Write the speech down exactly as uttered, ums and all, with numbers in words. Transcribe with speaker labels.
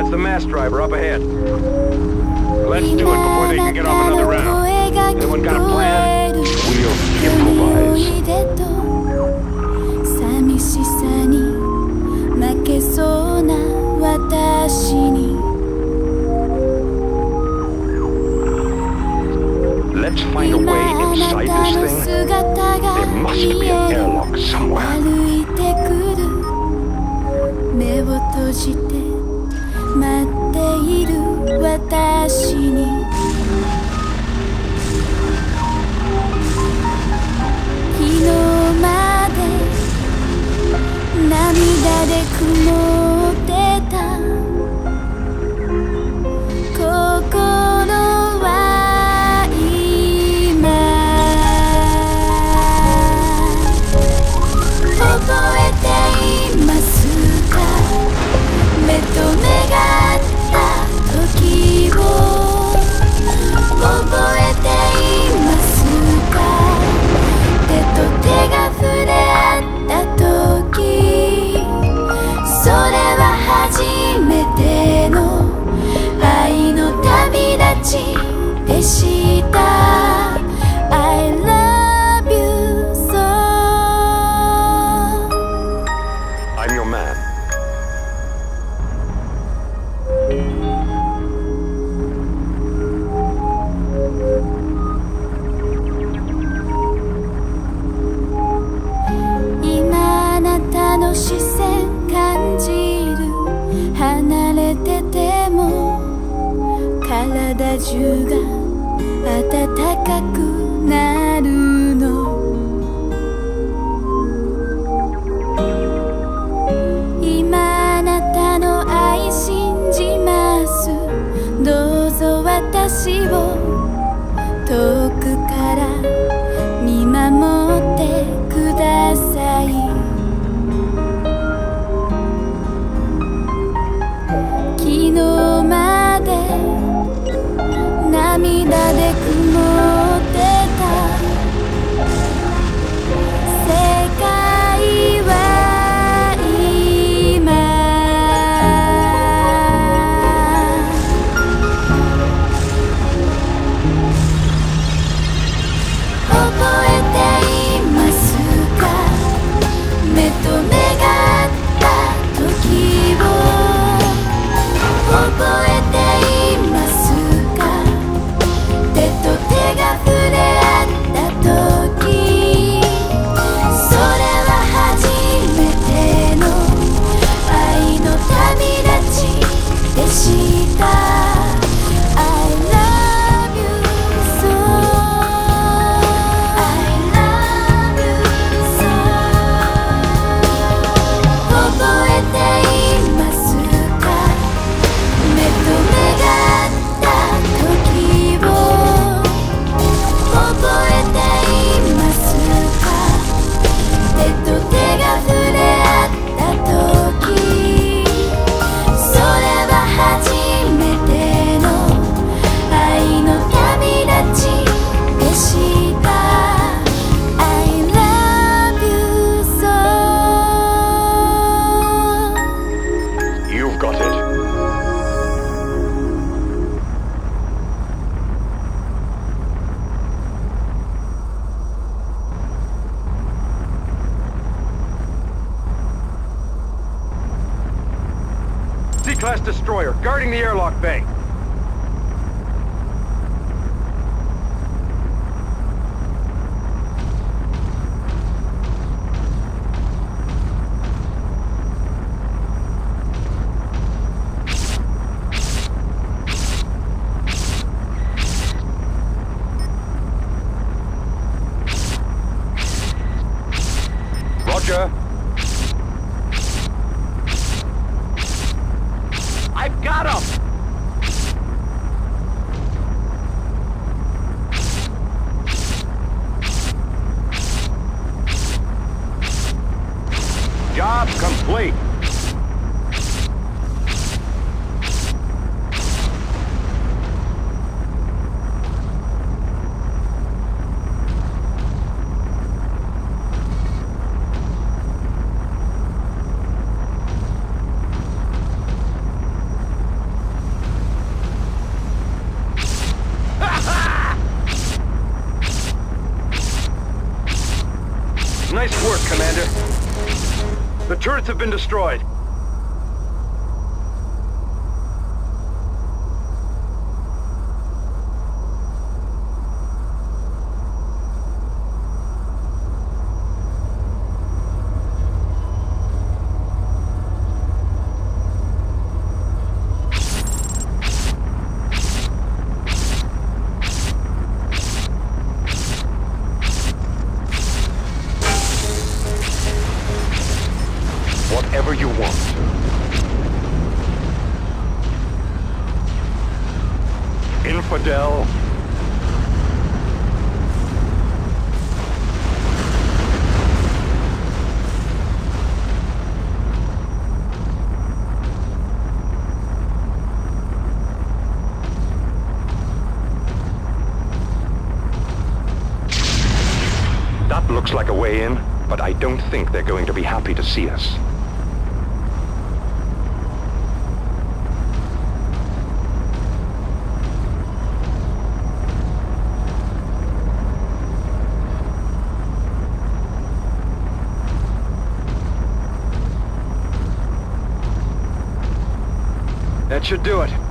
Speaker 1: That's the mass driver up ahead. Let's do it before they can get off another round. Anyone got a plan? We'll improvise.
Speaker 2: 寂しさに負けそうな私に
Speaker 1: Let's find a way inside this thing. There must be an airlock somewhere.
Speaker 2: 歩いてくる目を閉じて待っている私に昨日まで涙で曇ってた心は今覚えていますか目と目が合った時を覚えていますか手と手が触れ合った時それは初めての愛の旅立ちでした I love you so
Speaker 1: I'm your man.
Speaker 2: 今あなたの視線感じる離れてても体中が暖かくなるの今あなたの愛信じますどうぞ私を遠くから見守ってください昨日まで涙で曇ってた世界は今覚えていますか目と目が合った時を覚えていますか手と手が触れ合った時それは初めての愛の旅立ちでした I love you so I love you so 覚えていますか目と目が合った時を覚えていますか手と手が触れ合った時それは初めての愛の旅立ちでした I love you so
Speaker 1: You've got it. C-class destroyer guarding the airlock bay. Roger. I've got him! Job complete. have been destroyed. Whatever you want. Infidel. That looks like a way in, but I don't think they're going to be happy to see us. That should do it.